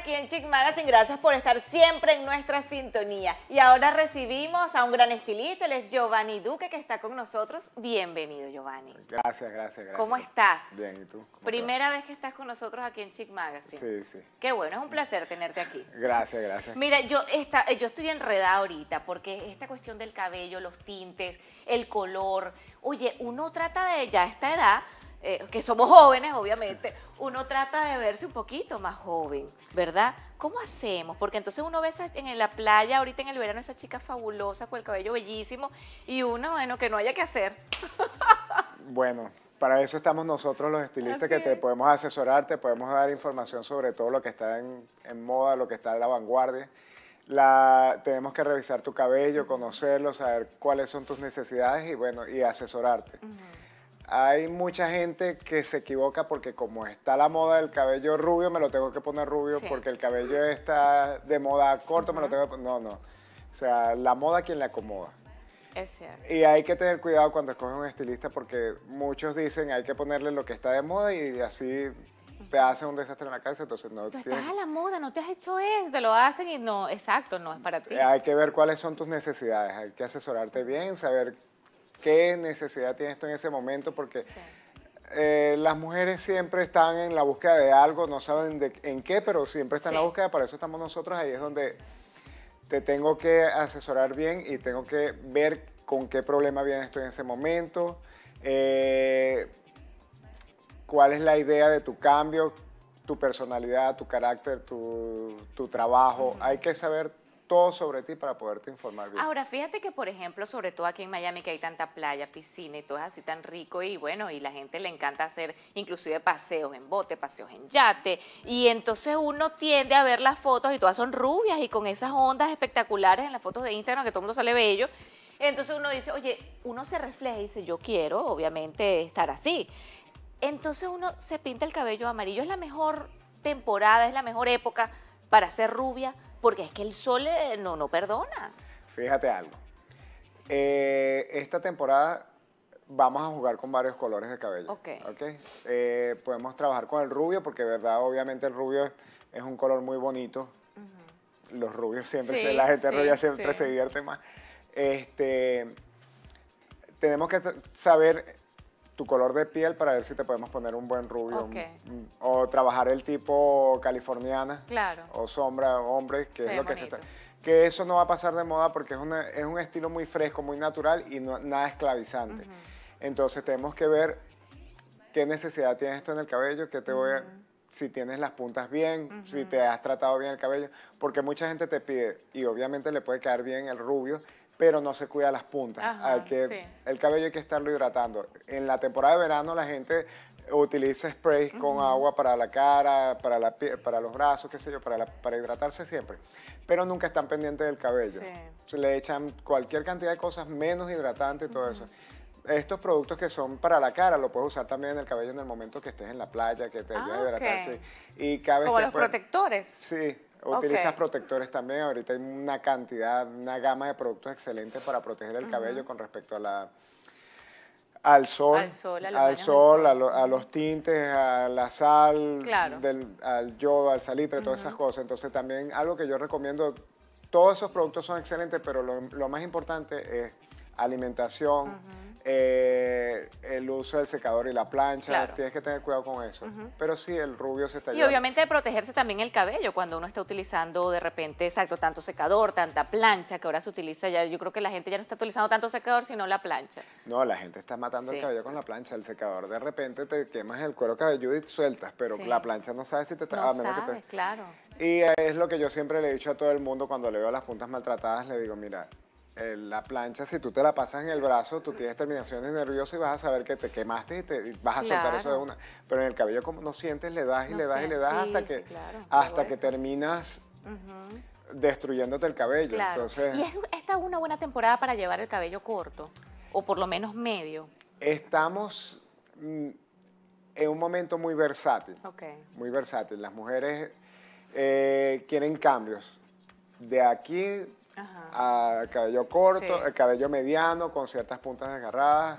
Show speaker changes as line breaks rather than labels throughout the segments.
aquí en Chic Magazine. Gracias por estar siempre en nuestra sintonía. Y ahora recibimos a un gran estilista, él es Giovanni Duque, que está con nosotros. Bienvenido, Giovanni.
Gracias.
¿Cómo estás?
Bien, ¿y tú?
Primera vez que estás con nosotros aquí en Chic Magazine.
Sí.
Qué bueno, es un placer tenerte aquí.
Gracias.
Mira, yo estoy enredada ahorita porque esta cuestión del cabello, los tintes, el color. Oye, uno trata de ya a esta edad, que somos jóvenes, obviamente, uno trata de verse un poquito más joven, ¿verdad? ¿Cómo hacemos? Porque entonces uno ve en la playa, ahorita en el verano, esa chica fabulosa con el cabello bellísimo y uno, bueno, que no haya que hacer.
Bueno, para eso estamos nosotros los estilistas, que te podemos asesorar, te podemos dar información sobre todo lo que está en moda, lo que está en la vanguardia. Tenemos que revisar tu cabello, conocerlo, saber cuáles son tus necesidades y bueno, y asesorarte. Hay mucha gente que se equivoca porque como está la moda del cabello rubio, me lo tengo que poner rubio, porque el cabello está de moda corto, me lo tengo que poner... No. O sea, la moda quien la acomoda.
Es cierto.
Y hay que tener cuidado cuando escoges un estilista porque muchos dicen hay que ponerle lo que está de moda y así te hacen un desastre en la casa, entonces no
Tú estás a la moda, no te has hecho eso, te lo hacen y no, exacto, no es para ti.
Hay que ver cuáles son tus necesidades, hay que asesorarte bien, saber qué necesidad tienes tú en ese momento, porque las mujeres siempre están en la búsqueda de algo, no saben en qué, pero siempre están en la búsqueda, para eso estamos nosotros, ahí es donde te tengo que asesorar bien y tengo que ver con qué problema vienes tú en ese momento, cuál es la idea de tu cambio, tu personalidad, tu carácter, tu trabajo, hay que saber todo sobre ti para poderte informar bien.
Ahora, fíjate que, por ejemplo, sobre todo aquí en Miami, que hay tanta playa, piscina y todo es así tan rico y bueno, y la gente le encanta hacer inclusive paseos en bote, paseos en yate, y entonces uno tiende a ver las fotos y todas son rubias y con esas ondas espectaculares en las fotos de Instagram, que todo el mundo sale bello. Entonces uno dice, oye, uno se refleja y dice, yo quiero, obviamente, estar así. Entonces uno se pinta el cabello amarillo, es la mejor temporada, es la mejor época para ser rubia, porque es que el sol no perdona.
Fíjate algo, esta temporada vamos a jugar con varios colores de cabello. Podemos trabajar con el rubio, porque verdad, obviamente el rubio es un color muy bonito. Los rubios siempre, la gente rubia siempre se divierte más. Tenemos que saber tu color de piel para ver si te podemos poner un buen rubio. O trabajar el tipo californiana. O sombra, hombre, que es lo que se está... Que eso no va a pasar de moda porque es un estilo muy fresco, muy natural y nada esclavizante. Entonces tenemos que ver qué necesidad tienes esto en el cabello, si tienes las puntas bien, si te has tratado bien el cabello, porque mucha gente te pide, y obviamente le puede quedar bien el rubio, pero no se cuida las puntas. El cabello hay que estarlo hidratando. En la temporada de verano la gente utiliza sprays con agua para la cara, para los brazos, qué sé yo, para hidratarse siempre. Pero nunca están pendientes del cabello. Se le echan cualquier cantidad de cosas menos hidratantes y todo eso. Estos productos que son para la cara, lo puedes usar también en el cabello en el momento que estés en la playa, que te ayuda a hidratarse. Y cada vez
como los protectores.
Sí. Utilizas protectores también. Ahorita hay una gama de productos excelentes para proteger el cabello con respecto al sol, a los tintes, a la sal, al yodo, al salitre, todas esas cosas. Entonces también algo que yo recomiendo, todos esos productos son excelentes, pero lo más importante es alimentación, el uso del secador y la plancha, tienes que tener cuidado con eso. Pero sí, el rubio se está
llevando. Y obviamente de protegerse también el cabello cuando uno está utilizando de repente, tanto secador, tanta plancha, que ahora se utiliza ya, yo creo que la gente ya no está utilizando tanto secador, sino la plancha.
No, la gente está matando el cabello con la plancha, el secador de repente te quemas el cuero cabelludo y sueltas, pero la plancha no sabes si te está... Y es lo que yo siempre le he dicho a todo el mundo cuando le veo las puntas maltratadas, le digo, mira, la plancha, si tú te la pasas en el brazo, tú tienes terminaciones nerviosas y vas a saber que te quemaste y vas a soltar eso de una. Pero en el cabello, como no sientes, le das y le das y le das hasta que terminas destruyéndote el cabello. Entonces,
¿y esta es una buena temporada para llevar el cabello corto? O por lo menos medio.
Estamos en un momento muy versátil. Muy versátil. Las mujeres quieren cambios. De aquí a cabello corto, el cabello mediano con ciertas puntas desgarradas,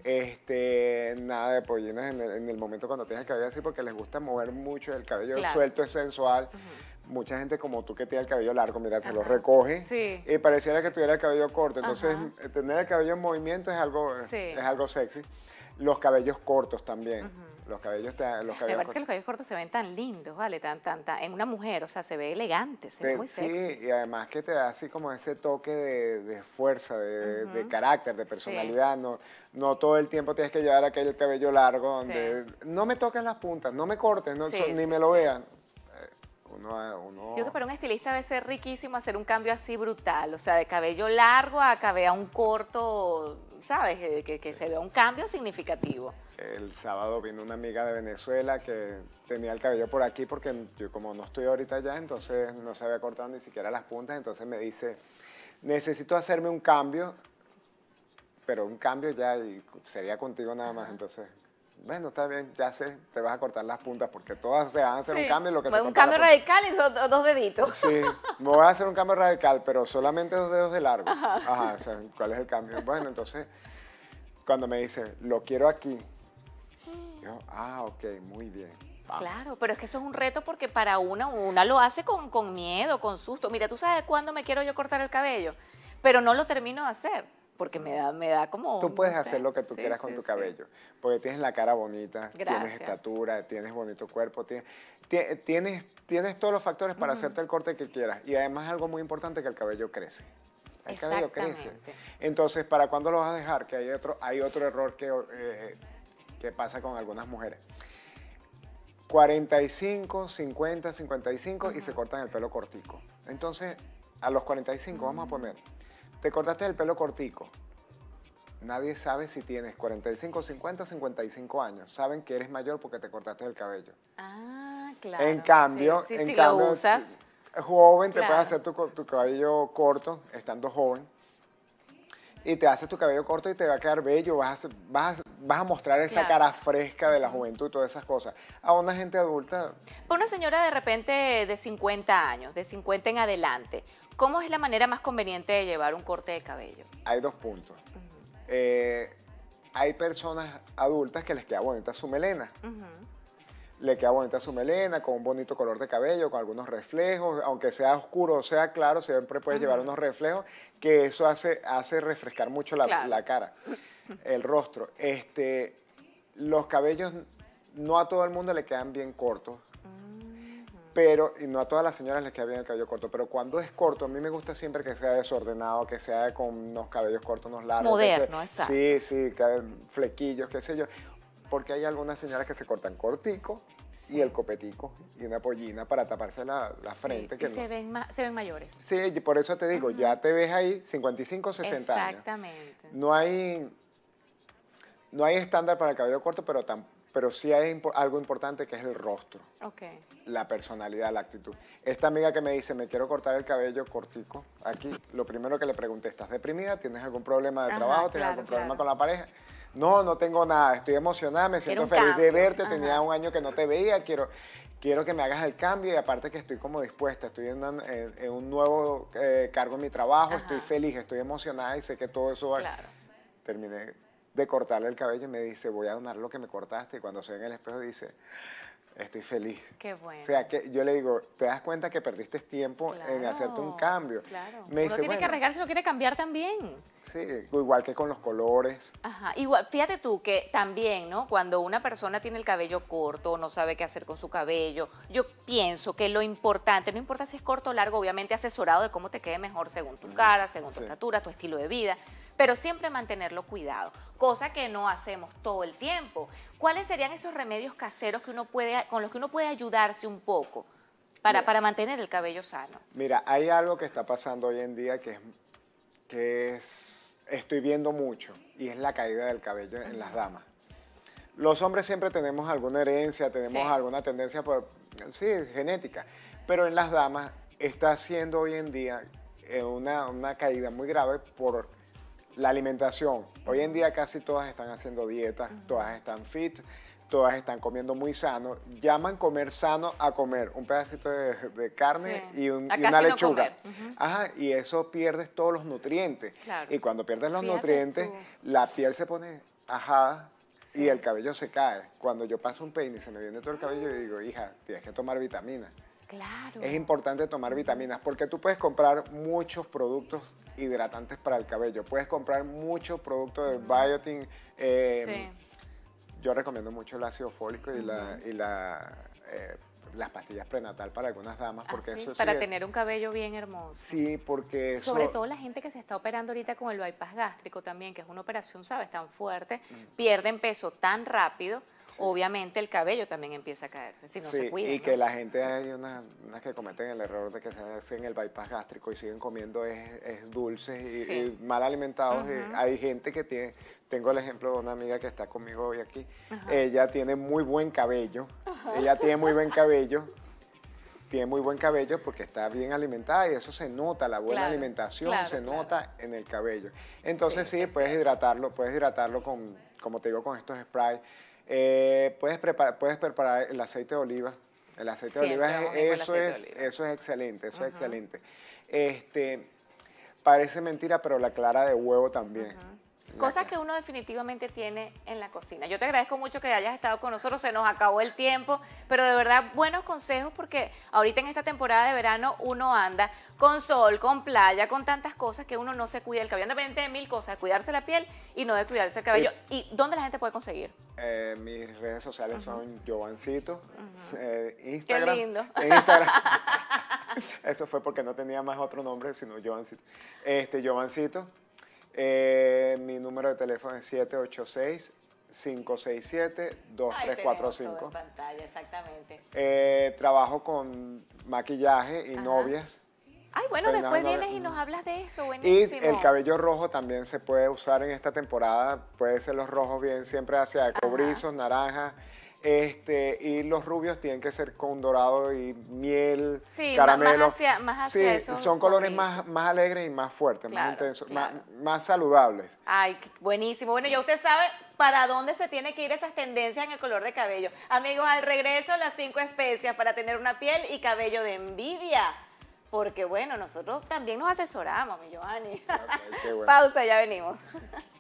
nada de pollines en el momento cuando tienes el cabello así, porque les gusta mover mucho, el cabello suelto es sensual, mucha gente como tú que tiene el cabello largo, mira, se lo recoge y pareciera que tuviera el cabello corto. Entonces, tener el cabello en movimiento es algo sexy. Los cabellos cortos también. Los cabellos
me parece que los cabellos cortos se ven tan lindos, ¿vale? En una mujer, o sea, se ve elegante, se ve muy sexy.
Sí, y además que te da así como ese toque de fuerza, de carácter, de personalidad. No todo el tiempo tienes que llevar aquel cabello largo donde no me toques las puntas, no me cortes, ni me lo vean.
Yo creo que para un estilista debe ser riquísimo hacer un cambio así brutal, o sea, de cabello largo a un corto, ¿sabes? Que se vea un cambio significativo.
El sábado vino una amiga de Venezuela que tenía el cabello por aquí porque yo como no estoy ahorita allá, entonces no se había cortado ni siquiera las puntas, entonces me dice, necesito hacerme un cambio, pero un cambio ya y sería contigo nada más, entonces... Bueno, está bien, ya sé, te vas a cortar las puntas porque todas se van a hacer un cambio.
Un cambio radical y son 2 deditos.
Sí, me voy a hacer un cambio radical, pero solamente 2 dedos de largo. Ajá, o sea, ¿cuál es el cambio? Bueno, entonces, cuando me dice, lo quiero aquí, yo, ok, muy bien. Vamos.
Claro, pero es que eso es un reto porque para una lo hace con miedo, con susto. Mira, ¿tú sabes cuándo me quiero yo cortar el cabello? Pero no lo termino de hacer. Porque me da como...
Tú puedes hacer lo que tú quieras con tu cabello, porque tienes la cara bonita, tienes estatura, tienes bonito cuerpo, tienes todos los factores para hacerte el corte que quieras. Y además algo muy importante, que el cabello crece. El cabello crece. Entonces, ¿para cuándo lo vas a dejar? Que hay otro error que pasa con algunas mujeres. 45, 50, 55 y se cortan el pelo cortico. Entonces, a los 45 vamos a poner... Te cortaste el pelo cortico. Nadie sabe si tienes 45, 50 o 55 años. Saben que eres mayor porque te cortaste el cabello.
Ah, claro.
En cambio,
si lo usas.
Joven, te puedes hacer tu cabello corto, estando joven. Y te haces tu cabello corto y te va a quedar bello. Vas a mostrar esa cara fresca de la juventud y todas esas cosas. A una gente adulta...
Una señora de repente de 50 años, de 50 en adelante, ¿cómo es la manera más conveniente de llevar un corte de cabello?
Hay 2 puntos. Hay personas adultas que les queda bonita su melena. Le queda bonita su melena, con un bonito color de cabello, con algunos reflejos, aunque sea oscuro o sea claro, siempre puedes llevar unos reflejos, que eso hace refrescar mucho la cara, el rostro. Los cabellos no a todo el mundo le quedan bien cortos, y no a todas las señoras les queda bien el cabello corto, pero cuando es corto, a mí me gusta siempre que sea desordenado, que sea con unos cabellos cortos, unos largos.
Moderno, exacto.
Sí, flequillos, qué sé yo. Porque hay algunas señoras que se cortan cortico y el copetico y una pollina para taparse la frente. Que
se ven mayores.
Sí, y por eso te digo, ya te ves ahí 55, 60 años.
Exactamente.
No hay estándar para el cabello corto, pero sí hay algo importante que es el rostro, la personalidad, la actitud. Esta amiga que me dice, me quiero cortar el cabello cortico, aquí lo primero que le pregunté, ¿estás deprimida? ¿Tienes algún problema de trabajo? ¿Tienes algún problema con la pareja? No tengo nada, estoy emocionada, me siento feliz de verte, tenía un año que no te veía, quiero que me hagas el cambio y aparte que estoy como dispuesta, estoy en un nuevo cargo en mi trabajo, estoy feliz, estoy emocionada y sé que todo eso va... Terminé de cortarle el cabello y me dice, voy a donar lo que me cortaste, y cuando se ve en el espejo dice, estoy feliz.
Qué bueno.
O sea, que yo le digo, ¿te das cuenta que perdiste tiempo en hacerte un cambio?
Claro,
me dice,
uno tiene que arriesgarse, uno quiere cambiar también.
Sí, igual que con los colores.
Igual, fíjate tú que también, ¿no? Cuando una persona tiene el cabello corto, no sabe qué hacer con su cabello, yo pienso que lo importante, no importa si es corto o largo, obviamente asesorado de cómo te quede mejor según tu cara, según tu estatura, tu estilo de vida, pero siempre mantenerlo cuidado, cosa que no hacemos todo el tiempo. ¿Cuáles serían esos remedios caseros con los que uno puede ayudarse un poco para mantener el cabello sano?
Mira, hay algo que está pasando hoy en día estoy viendo mucho, y es la caída del cabello en las damas. Los hombres siempre tenemos alguna herencia, tenemos alguna tendencia genética, pero en las damas está siendo hoy en día una caída muy grave por la alimentación. Hoy en día casi todas están haciendo dietas, todas están fit, todas están comiendo muy sano. Llaman comer sano a comer un pedacito de carne y una lechuga. Y eso pierdes todos los nutrientes. Y cuando pierdes los nutrientes, la piel se pone ajada y el cabello se cae. Cuando yo paso un peine y se me viene todo el cabello, yo digo, hija, tienes que tomar vitaminas.
Claro.
Es importante tomar vitaminas porque tú puedes comprar muchos productos hidratantes para el cabello. Puedes comprar muchos productos de biotin. Sí. Yo recomiendo mucho el ácido fólico y las pastillas prenatal para algunas damas. Porque
sí,
eso
para tener un cabello bien hermoso.
Sí, porque eso...
Sobre todo la gente que se está operando ahorita con el bypass gástrico también, que es una operación, ¿sabes?, tan fuerte, pierden peso tan rápido, obviamente el cabello también empieza a caerse, si no se cuida.
Y que la gente, hay unas que cometen el error de que se hacen el bypass gástrico y siguen comiendo es dulces y mal alimentados. Y hay gente que tiene... Tengo el ejemplo de una amiga que está conmigo hoy aquí. Ella tiene muy buen cabello. Ella tiene muy buen cabello. Tiene muy buen cabello porque está bien alimentada y eso se nota, la buena alimentación se nota en el cabello. Entonces sí, puedes hidratarlo con, como te digo, con estos sprays. Puedes preparar el aceite de oliva. El aceite de oliva, eso es excelente, eso es excelente. Parece mentira, pero la clara de huevo también.
Cosas que uno definitivamente tiene en la cocina. Yo te agradezco mucho que hayas estado con nosotros, se nos acabó el tiempo, pero de verdad buenos consejos porque ahorita en esta temporada de verano uno anda con sol, con playa, con tantas cosas que uno no se cuida el cabello, independiente de mil cosas, cuidarse la piel y no de cuidarse el cabello. ¿Y dónde la gente puede conseguir?
Mis redes sociales son Jovancito, Instagram.
Qué lindo.
Instagram. Eso fue porque no tenía más otro nombre, sino Jovancito. Jovancito. Mi número de teléfono es 786-567-2345.
En pantalla, exactamente.
Trabajo con maquillaje y novias.
Ay, bueno, después vienes y nos hablas de eso, buenísimo.
Y el cabello rojo también se puede usar en esta temporada. Puede ser los rojos bien, siempre hacia cobrizos, naranja. Y los rubios tienen que ser con dorado y miel, caramelo.
Más hacia eso.
Son colores más alegres y más fuertes, más intensos, más saludables.
Ay, buenísimo. Bueno, ya usted sabe para dónde se tiene que ir esas tendencias en el color de cabello. Amigos, al regreso, las 5 especias para tener una piel y cabello de envidia. Porque, bueno, nosotros también nos asesoramos, mi Giovanni.
Okay, qué bueno.
Pausa, ya venimos.